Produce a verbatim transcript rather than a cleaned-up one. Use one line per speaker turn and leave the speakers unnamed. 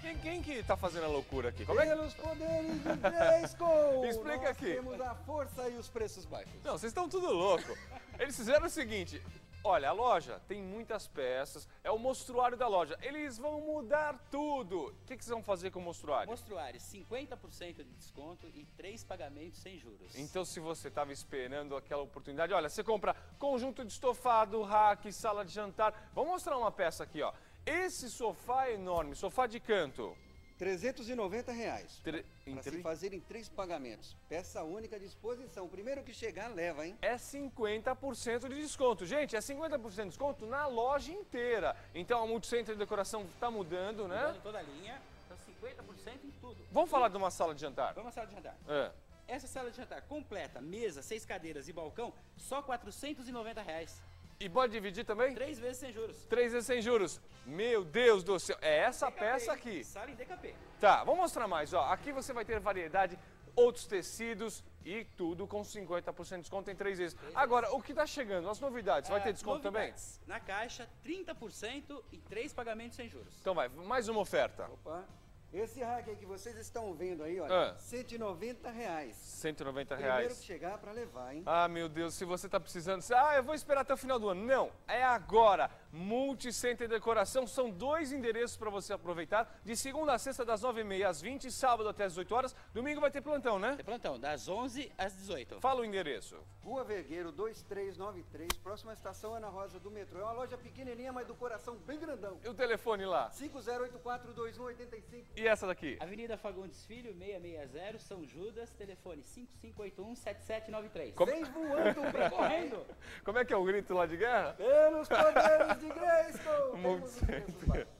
Quem, quem que tá fazendo a loucura aqui? Como é que...
Pelos poderes de Grayskull!
Explica
Nós
aqui.
temos a força e os preços baixos.
Não, vocês estão tudo louco. Eles fizeram o seguinte, olha, a loja tem muitas peças, é o mostruário da loja. Eles vão mudar tudo. O que, que vocês vão fazer com o mostruário?
Mostruário, cinquenta por cento de desconto e três pagamentos sem juros.
Então, se você estava esperando aquela oportunidade, olha, você compra conjunto de estofado, rack, sala de jantar. Vamos mostrar uma peça aqui, ó. Esse sofá é enorme, sofá de canto.
trezentos e noventa reais.
Tre...
Para se fazer em três pagamentos. Peça única à disposição. Primeiro que chegar, leva, hein?
É cinquenta por cento de desconto. Gente, é cinquenta por cento de desconto na loja inteira. Então, a Multicenter de Decoração está mudando, né?
Mudando toda a linha, então cinquenta por cento em tudo.
Vamos falar de uma sala de jantar?
Vamos à sala de jantar.
É.
Essa sala de jantar completa, mesa, seis cadeiras e balcão, só quatrocentos e noventa reais.
E pode dividir também?
Três vezes sem juros.
Três vezes sem juros. Meu Deus do céu. É essa
D K P,
peça
hein?
aqui.
Sala em D K P.
Tá, vamos mostrar mais. Ó, aqui você vai ter variedade, outros tecidos e tudo com cinquenta por cento de desconto em três vezes. Agora, o que tá chegando? As novidades, vai ter
Ah,
desconto
novidades. Na caixa, trinta por cento e três pagamentos sem juros.
também? Então vai, mais uma oferta.
Opa. Esse rack aí que vocês estão vendo aí, olha,
Ah.
cento e noventa reais.
cento e noventa
Primeiro
reais.
que chegar para levar, hein?
Ah, meu Deus, se você tá precisando... Ah, eu vou esperar até o final do ano. Não, é agora. Multicenter Decoração, são dois endereços para você aproveitar. De segunda a sexta, das nove e meia às vinte, sábado até às dezoito horas. Domingo vai ter plantão, né?
Tem plantão, das onze às dezoito.
Fala o endereço.
Rua Vergueiro dois três nove três, próxima estação Ana Rosa do metrô. É uma loja pequenininha, mas do coração bem grandão.
E o telefone lá?
cinco zero oito quatro, dois um oito cinco.
E essa daqui?
Avenida Fagundes Filho, seiscentos e sessenta, São Judas, telefone cinco cinco oito um, sete sete nove três.
Como-
Vem voando pra correndo.
Como é que é o grito lá de guerra?
Pelos poderes de Grayskull! Temos os
Multicenter.
preços baixos.